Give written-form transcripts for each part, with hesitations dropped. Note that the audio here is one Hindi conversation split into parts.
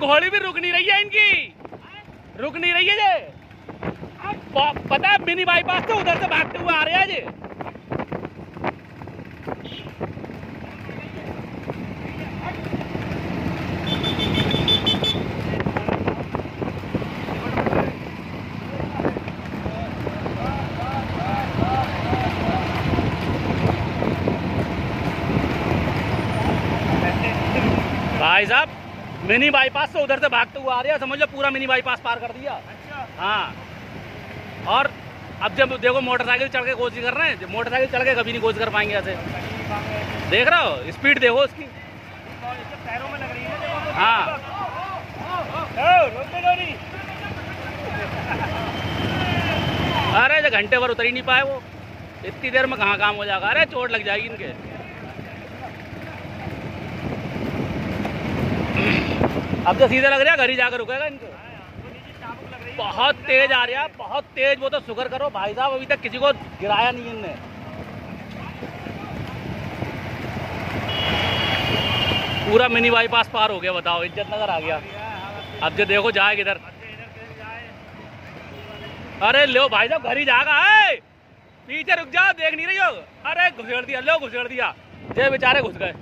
घोड़ी भी रुक नहीं रही है इनकी, रुक नहीं रही है ये। पता है मिनी बाईपास से उधर से भागते हुए आ रहे हैं ये। भाई साहब मिनी बाईपास से उधर से भागते हुए आ रहे हैं, समझ लो पूरा मिनी बाईपास पार कर दिया। अच्छा। हाँ, और अब जब देखो मोटरसाइकिल चढ़ के कोशिश कर रहे हैं, मोटरसाइकिल चढ़ के कभी नहीं कोशिश कर पाएंगे ऐसे। देख रहे हो स्पीड देखो उसकी, पैरों में लग रही है। हाँ अरे जो घंटे भर उतर ही नहीं पाए वो, इतनी देर में कहाँ काम हो जाएगा। अरे चोट लग जाएगी इनके। अब तो सीधे लग रहा है घर ही जाकर रुकेगा इनको। बहुत तेज आ रहा है, बहुत तेज। वो तो शुक्र करो भाई साहब अभी तक किसी को गिराया नहीं इनने। पूरा मिनी बाईपास पार हो गया, बताओ इज्जत नगर आ गया। अब जो देखो जाए किधर। अरे लो भाई साहब घर ही जाएगा। पीछे रुक जाओ, देख नहीं रही हो। अरे घुसेड़ दिया, लो घुसेड़ दिया। जे बेचारे घुस गए।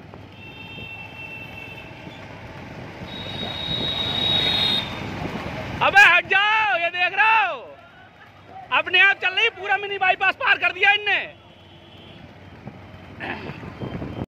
अबे हट जाओ, ये देख रहे हो अपने आप चल रही, पूरा मिनी बाईपास पार कर दिया इनने।